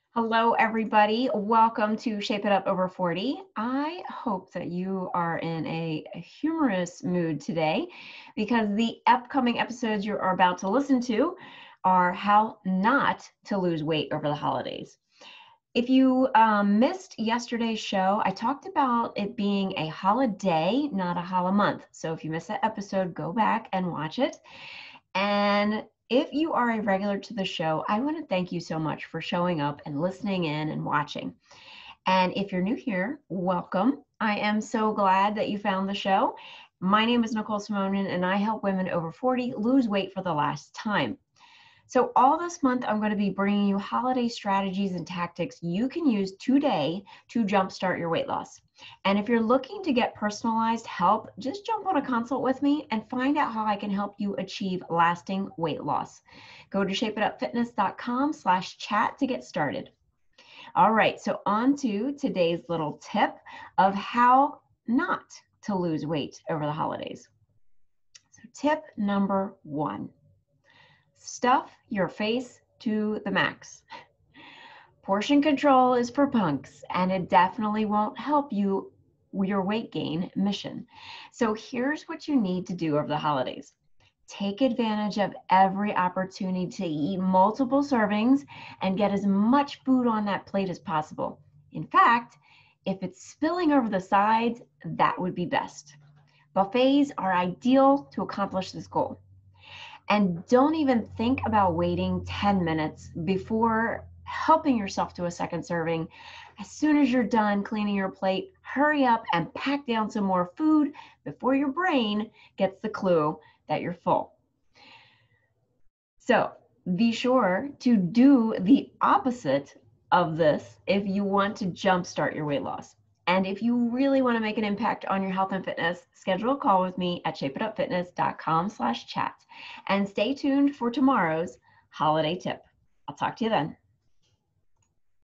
Hello, everybody. Welcome to Shape It Up Over 40. I hope that you are in a humorous mood today because the upcoming episodes you are about to listen to are how not to lose weight over the holidays. If you missed yesterday's show, I talked about it being a holiday, not a HoliMONTH. So if you missed that episode, go back and watch it. And if you are a regular to the show, I want to thank you so much for showing up and listening in and watching. And if you're new here, welcome. I am so glad that you found the show. My name is Nicole Simonin, and I help women over 40 lose weight for the last time. So all this month, I'm going to be bringing you holiday strategies and tactics you can use today to jumpstart your weight loss. And if you're looking to get personalized help, just jump on a consult with me and find out how I can help you achieve lasting weight loss. Go to shapeitupfitness.com/chat to get started. All right, so on to today's little tip of how not to lose weight over the holidays. So tip number 1. Stuff your face to the max. Portion control is for punks, and it definitely won't help you with your weight gain mission. So here's what you need to do over the holidays. Take advantage of every opportunity to eat multiple servings and get as much food on that plate as possible. In fact, if it's spilling over the sides, that would be best. Buffets are ideal to accomplish this goal. And don't even think about waiting 10 minutes before helping yourself to a second serving. As soon as you're done cleaning your plate, hurry up and pack down some more food before your brain gets the clue that you're full. So be sure to do the opposite of this if you want to jumpstart your weight loss. And if you really want to make an impact on your health and fitness, schedule a call with me at shapeitupfitness.com/chat. And stay tuned for tomorrow's holiday tip. I'll talk to you then.